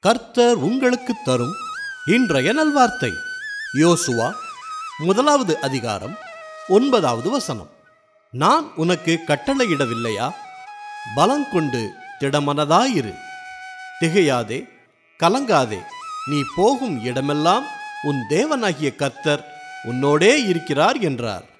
கர்த்தர் உங்களுக்கு தரும் இன்றைய நல்வார்த்தை. யோசுவா 1வது அதிகாரம் 9வது வசனம். நான் உனக்கு கட்டளையிடவில்லையா? பலங்கொண்டு திடமனதாயிரு, திகையாதே, கலங்காதே. நீ போகும் இடமெல்லாம் உன் தேவனாகிய கர்த்தர் உன்னோடே இருக்கிறார் என்றார்.